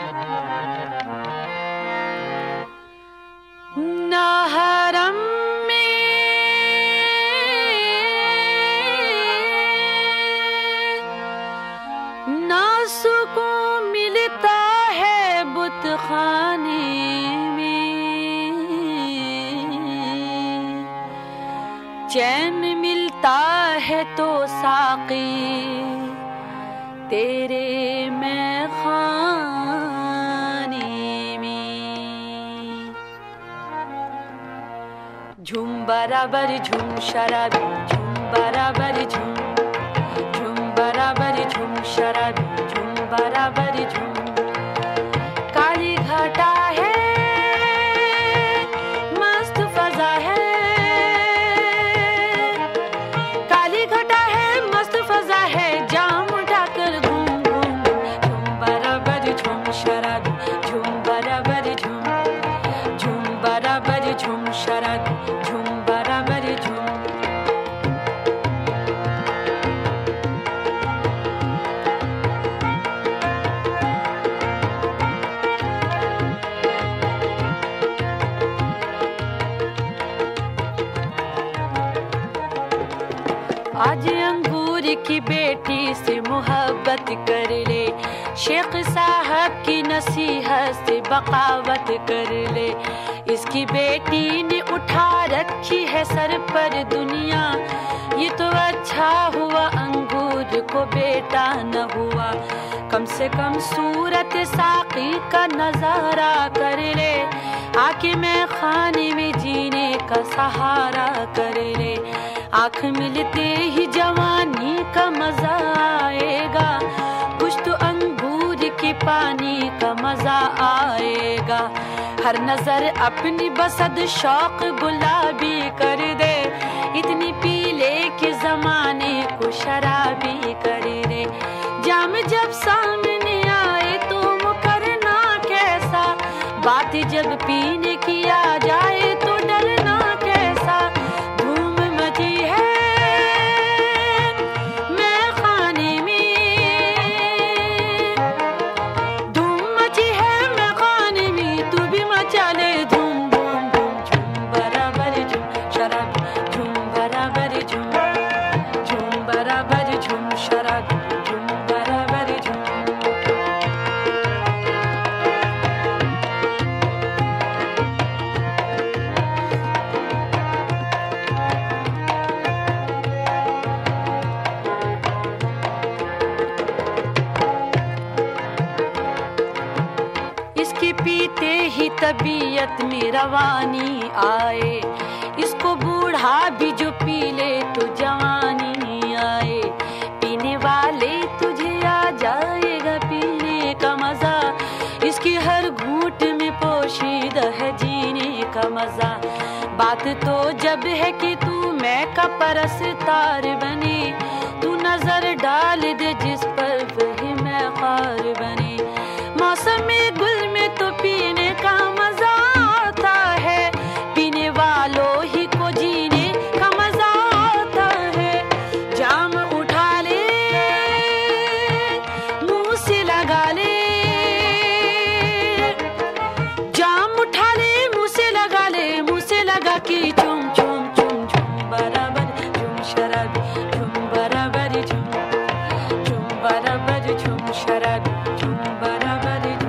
ना हरम में ना सुकून मिलता है बुत खाने में, चैन मिलता है तो साक़ी तेरे मैं खाने में। झूम बराबर झूम शराबी, झूम बराबर झूम, झूम बराबर झूम शराबी, झूम बराबर झूम। काली घटा है मस्त फजा है, काली घटा है मस्त फजा है, जाम उठाकर घूम घूम। झूम बराबर झूम शराबी, झूम बराबर झूम, झूम बराबर झूम शराबी, झूम बराबर झूम। आज अंगूर की बेटी से मोहब्बत कर ले, शेख साहब की नसीहत से बगावत कर ले। इसकी बेटी ने उठा रखी है सर पर दुनिया, ये तो अच्छा हुआ अंगूर को बेटा न हुआ। कम से कम सूरत साकी का नजारा कर ले, आके मैं खाने में जीने का सहारा कर ले। आँख मिलते ही जवानी का मजा आएगा, कुछ तो अंगूर के पानी का मजा आएगा। हर नजर अपनी बसद शौक गुलाबी कर दे, इतनी पीले के जमाने को शराबी कर दे। जाम जब सामने आए तो मुकरना कैसा, बात जब पीने की आ जाए तो डरना कैसा। धूम मची है मैं खाने में, धूम मची है मैं खाने में, तू भी मचा ले धूम धूम धूम। झूम बराबर झूम शराब, झूम बराबर झूम, झूम बराबर झूम शराब, झूम बराबर झूम। इसके पीते ही तबीयत में रवानी आए, इसको बूढ़ा भी जो पी ले तो जवानी आए। पीने वाले तुझे आ जाएगा पीने का मजा, इसकी हर घूंट में पोशीदा है जीने का मजा। बात तो जब है कि तू मैं का परस्तार बने, तू नजर डाल दे जिस पर वही मैं खार बने। मौसम में गुल में तो पीने का मजा आता है, पीने वालों ही को जीने का मजा आता है। जाम उठा ले मुंह से लगा ले, जाम उठा ले मुंह से लगा ले, मुंह से लगा के चूम चूम चूम। झूम बराबर झूम शराबी, झूम बराबर झूम, झूम बराबर झूम शराबी, झूम बराबर झूम।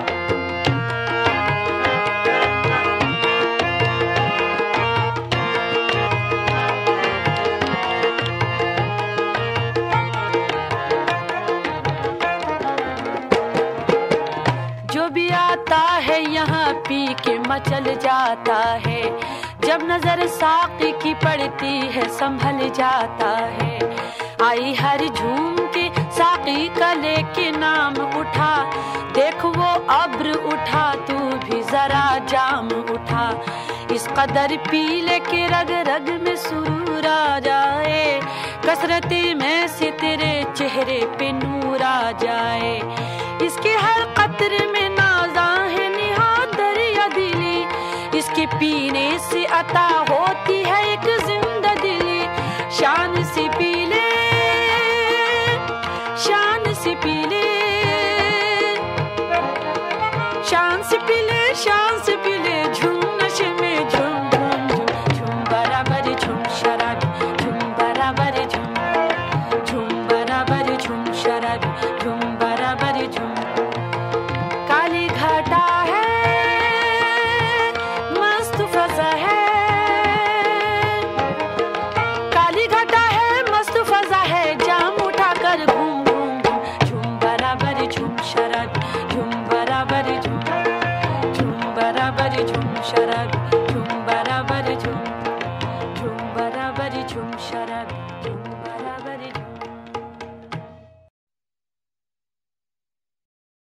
जो भी आता है यहाँ पी के मचल जाता है, जब नजर साकी की पड़ती है संभल जाता है। आई हर झूम के साकी का लेके नाम उठा, देख वो अब्र उठा तू भी जरा जाम उठा। इस कदर पी ले के रग रग में सुरूर आ जाए, कसरते में से तेरे चेहरे पे नूर आ जाए। इसके हर कतर में नाजा है निहार दरिया दिली, इसके पीने से अता होती है एक जिंदा दिली। शान से पी ले, शान से पी ले, बड़ी झूम शराबी